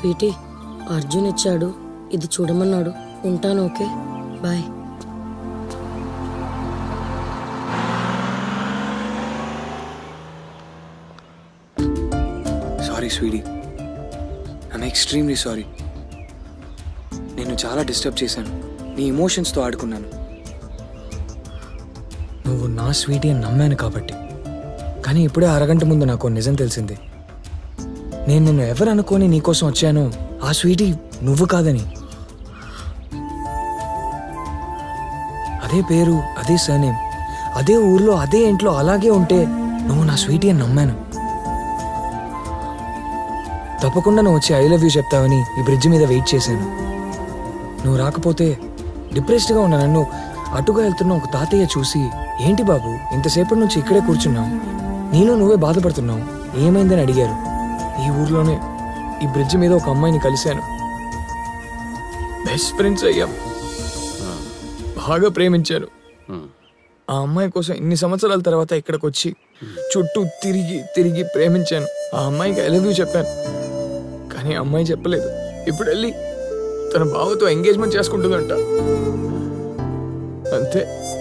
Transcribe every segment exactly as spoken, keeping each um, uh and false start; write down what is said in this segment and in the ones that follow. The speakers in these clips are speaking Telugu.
స్వీటీ, అర్జున్ ఇచ్చాడు, ఇది చూడమన్నాడు. ఉంటాను. Okay, bye. Sorry sweetie, I'm extremely sorry. నేను చాలా డిస్టర్బ్ చేశాను, నీ ఎమోషన్స్తో ఆడుకున్నాను. నువ్వు నా స్వీటీ అని నమ్మాను కాబట్టి. కానీ ఇప్పుడే అరగంట ముందు నాకు నిజం తెలిసింది. నేను నిన్ను ఎవరు అనుకోని నీకోసం వచ్చానో ఆ స్వీటీ నువ్వు కాదని. అదే పేరు, అదే సర్నేమ్, అదే ఊర్లో, అదే ఇంట్లో అలాగే ఉంటే నువ్వు నా స్వీటీ అని నమ్మాను. తప్పకుండా నువ్వు వచ్చి ఐ లవ్ యూ చెప్తావని ఈ బ్రిడ్జ్ మీద వెయిట్ చేశాను. నువ్వు రాకపోతే డిప్రెస్డ్గా ఉన్న నన్ను అటుగా వెళ్తున్న ఒక తాతయ్య చూసి, ఏంటి బాబు ఇంతసేపటి నుంచి ఇక్కడే కూర్చున్నావు, నీలో నువ్వే బాధపడుతున్నావు, ఏమైందని అడిగారు. ఈ ఊర్లోనే ఈ బ్రిడ్జ్ మీద ఒక అమ్మాయిని కలిశాను. బెస్ట్ ఫ్రెండ్స్ అయ్యాం, బాగా ప్రేమించాను. ఆ అమ్మాయి కోసం ఇన్ని సంవత్సరాల తర్వాత ఇక్కడికి వచ్చి చుట్టూ తిరిగి తిరిగి ప్రేమించాను. ఆ అమ్మాయికి ఐ లవ్ యూ చెప్పాను, కానీ అమ్మాయి చెప్పలేదు. ఇప్పుడు వెళ్ళి తన బావతో ఎంగేజ్మెంట్ చేసుకుంటుందంట. అంతే.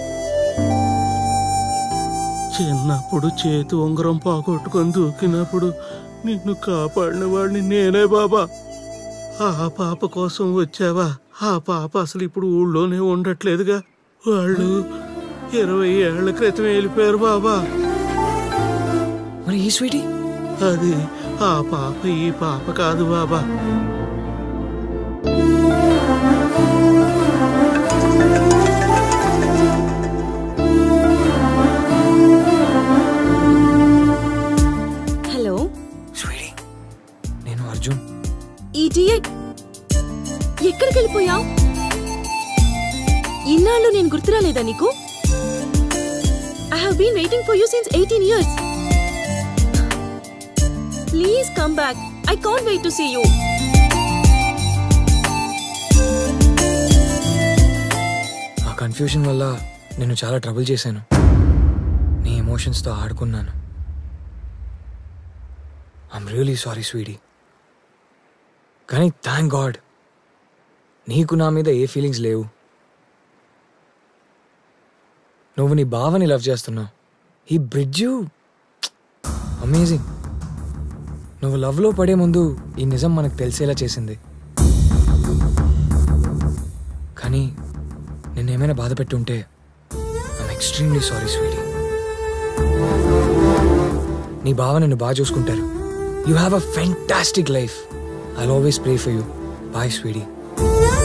చిన్నప్పుడు చేతి ఉంగరం పోగొట్టుకొని దూకినప్పుడు నిన్ను కాపాడిన వాడిని నేనే బాబా. ఆ పాప కోసం వచ్చావా? ఆ పాప అసలు ఇప్పుడు ఊళ్ళోనే ఉండట్లేదుగా. వాళ్ళు ఇరవై ఏళ్ల క్రితం వెళ్ళిపోయారు బాబా. మరి ఈ స్వీటీ? అది ఆ పాప ఈ పాప కాదు బాబా. హలో స్వీటీ, నేను అర్జున్. ఈడియట్, ఎక్కడికి వెళ్ళిపోయావు? ఇన్నాళ్ళు నేను గుర్తురాలేదా నీకు? I have been waiting for you since eighteen years. Please come back. I can't wait to see you. ఆ కన్ఫ్యూజన్ వల్ల నేను చాలా ట్రబుల్ చేశాను. నీ ఎమోషన్స్తో ఆడుకున్నాను. I'm really sorry sweetie. కానీ థ్యాంక్ గాడ్ నీకు నా మీద ఏ ఫీలింగ్స్ లేవు. నువ్వు నీ బావని లవ్ చేస్తున్నావు. ఈ బ్రిడ్జు అమేజింగ్. నువ్వు లవ్లో పడే ముందు ఈ నిజం మనకు తెలిసేలా చేసింది. కానీ నిన్నేమైనా బాధ పెట్టుంటే ఐఎమ్ ఎక్స్ట్రీమ్లీ సారీ స్వీటీ. నీ బావ నిన్ను బాగా చూసుకుంటారు. You have a fantastic life. I'll always pray for you. Bye Sweety.